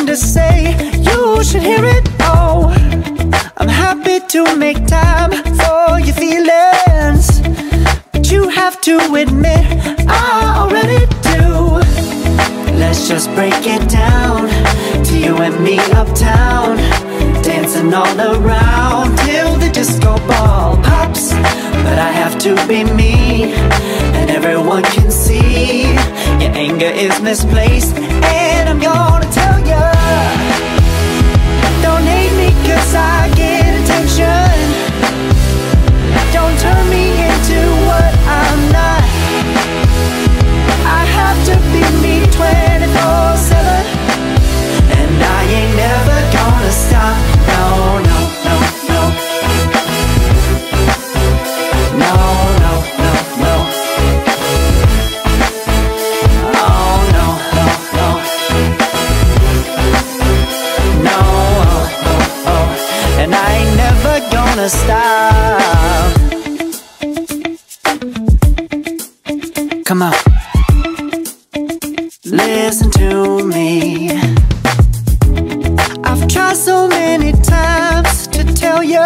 something to say, you should hear it. Oh, I'm happy to make time for your feelings, but you have to admit I already do. Let's just break it down to you and me uptown, dancing all around till the disco ball pops. But I have to be me, and everyone can see your anger is misplaced, and I'm gonna tell ya, don't hate me cause I get attention. Don't turn me into what I'm not. I have to be me 24/7, and I ain't never gonna stop. No, no, no, no. No, no, no, no. Oh, no, no, no. No, oh, oh, oh. And I ain't never gonna stop. Come on, listen to me. I've tried so many times to tell you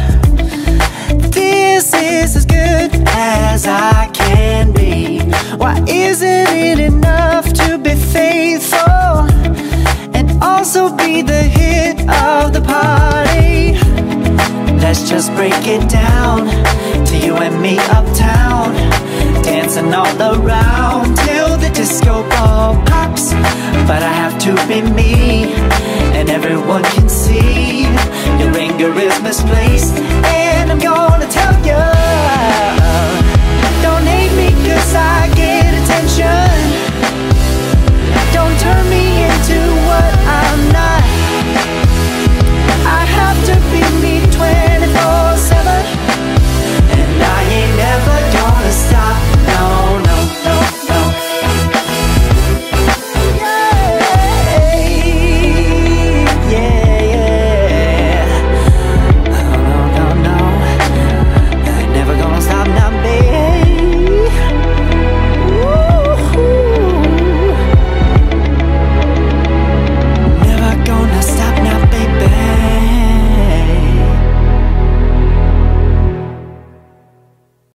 this is as good as I can be. Why isn't it enough to be faithful and also be the hit of the party? Let's just break it down to you and me uptown, dancing all around till the